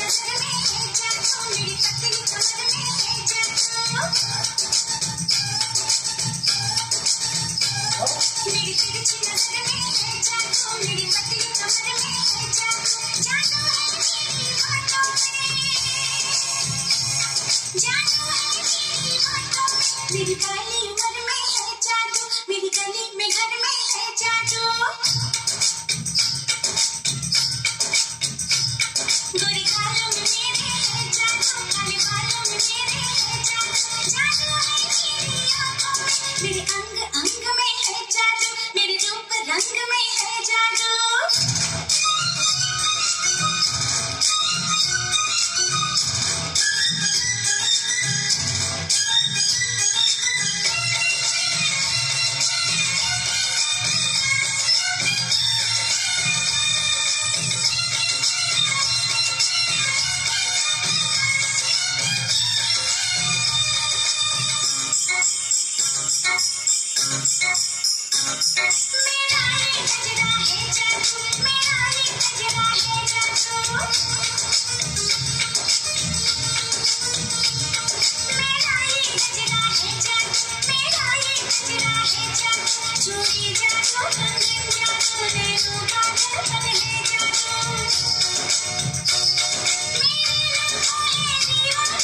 मेरी काली उम्र में है जादू, मेरी गली में घर में है जादू। गोरी गालों में मेरे है जादू, काले बालों में मेरे है जादू। जादू है मेरी आँखों में, मेरे अंग अंग में है जादू, मेरे रूप रंग में है जादू। मेरा ये गजरा है जादू, मेरा ये गजरा है जादू। मेरा ये गजरा है जादू, मेरा ये गजरा है जादू। चोरी जादू, रंगीन जादू, रेनू काजल बदले जादू। मेरे लम्हों है दीवाने,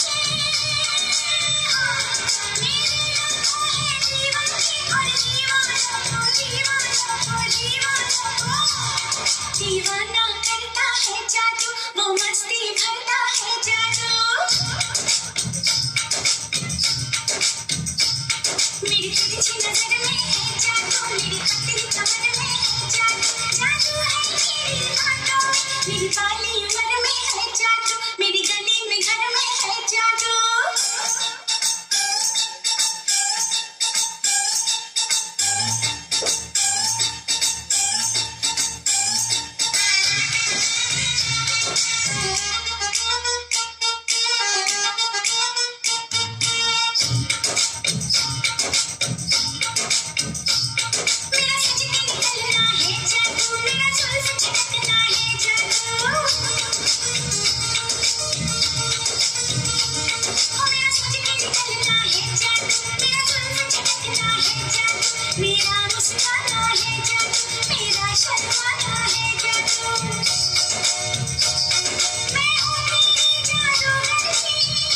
मेरे लम्हों है दीवाने और दीवाना करता है जादू, वो मस्ती भरता है जादू। मेरी तिरछी नजर में है जादू, मेरी पतली कमर में है जादू। जादू है मेरी बातों में, मेरी काली उम्र में है जादू, मेरी गली में घर में है जादू। मेरा सच के निकलना है जादू, मेरा जुल्फ झटकना है जादू। मेरा सच के निकलना है जादू, मेरा जुल्फ झटकना है जादू। मेरा मुस्कुराना है जादू, मेरा शर्माना है जादू। मैं हूँ तेरी जादूगर की,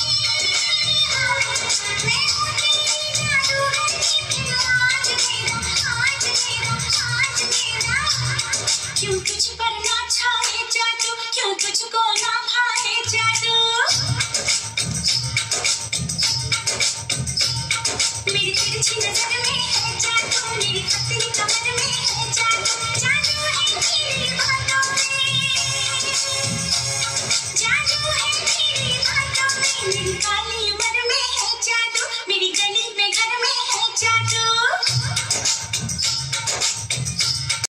मैं हूँ तेरी जादूगर की। आज मेरा, आज मेरा, आज मेरा। क्यों तुझ पर ना छाए जादू, क्यों तुझको ना भाए जादू। मेरी तिरछी नजर